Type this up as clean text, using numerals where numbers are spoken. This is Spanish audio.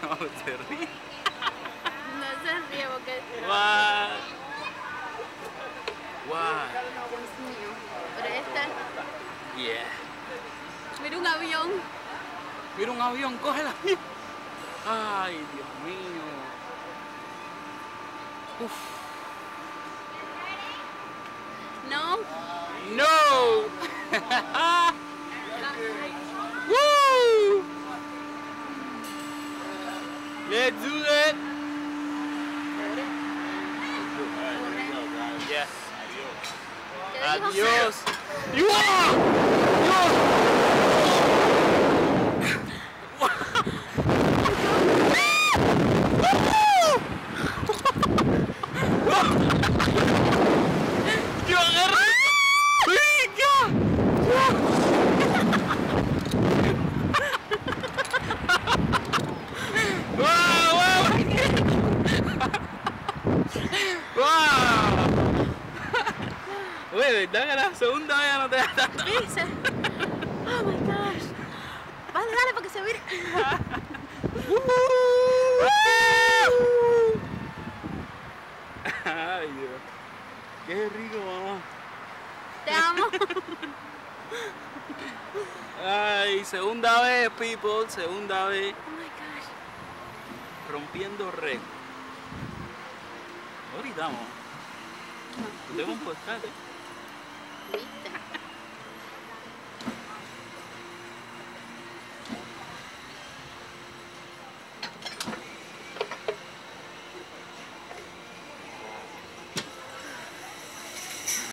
Se ríe. No se ríe porque... What? What? Dios mío. Pero esta... Yeah. Mira un avión. Mira un avión, coge el avión. Ay, Dios mío. Uf. No. No. Woo. Let's do that. Yes. ¿Qué dijo? Adiós. ¡Dios! ¡Dios! ¡Agarra! ¡Venga! ¡Wow! Oye, ¿verdad que la segunda vez no te da tanta Dice. Oh my gosh. Vale, dale para que se vire. Ay, Dios. Qué rico, mamá. Te amo. Ay, segunda vez, people, segunda vez. Oh my gosh. Rompiendo récord. Ahorita vamos. Tengo un podcast, ¿Viste?